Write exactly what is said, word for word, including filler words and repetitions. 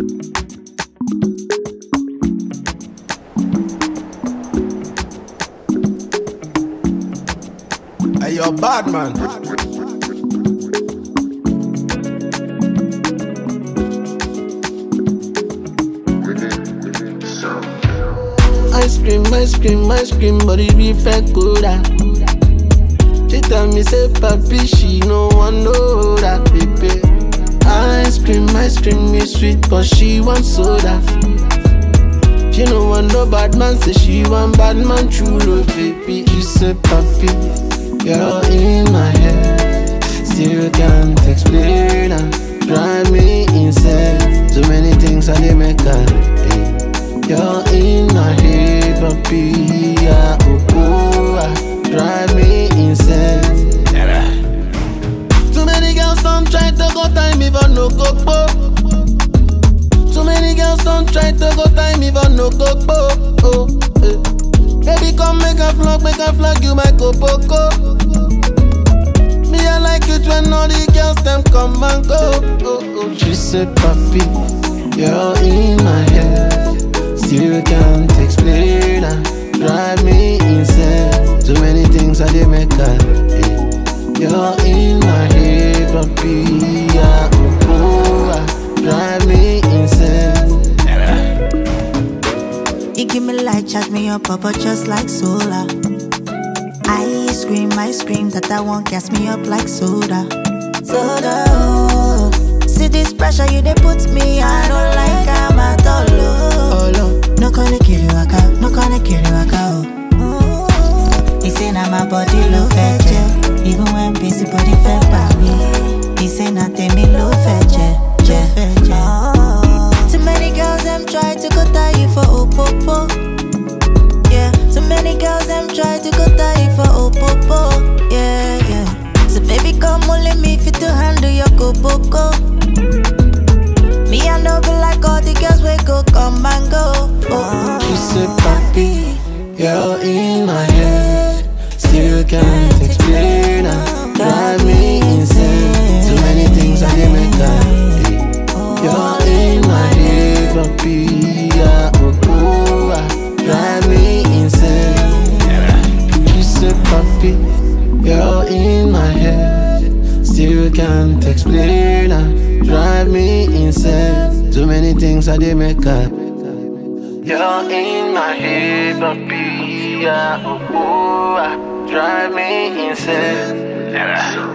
Hey, you're bad, man. Ice cream, ice cream, ice cream, but it be fake coda. She tell me say, papi, she no want know that, baby. Ice cream, ice cream is sweet, but she want soda. She no want no bad man, say she want bad man chulo, baby. She say, papi, you're in my head, still can't explain her. Drive me insane, too many things I dey make her. eh. You're in my head, papi, yeah, oh, oh, ah. Drive me insane. Too many girls don't try to go time even no go po. Too many girls don't try to go time even no go po. Oh, eh. Baby, come make a vlog, make a vlog, you my kopoko. Me, I like it when all the girls them come and go. Oh, oh. She said, papi, you're in my head, still can't explain her. Drive me insane, too many things I dey make her. eh. You're in my head, papi, yeah, oh, oh, ah. Drive me insane. You give me light, charge me up, papa, just like solar. Ice cream, ice cream, that I want gas me up like soda. Soda, oh. See this pressure you they put me, I don't like I'm at all. Oh, Oh, no gonna kill you, waka, no gonna kill you, waka, oh. He say now my body low fetch, even when busy body fed by me. He say nothing me low fetch, oh. Too many girls them try to go tie you for opopo. Yeah, too many girls them try to go tie you for opopo. Yeah, yeah. So baby come only me fit to handle your kopoko. Me I know be like all the girls we go come and go. Oh, she said, papi, you're in my head, still can't explain her. Drive me insane, too many things I dey make her. eh. You're in my head, papi, yeah, oh, oh, ah. Drive me insane. She said, papi, you're in my head, still can't explain her. Drive me insane, too many things I dey make her. You're in my head, papi, yeah, oh, oh, ah. Drive me insane.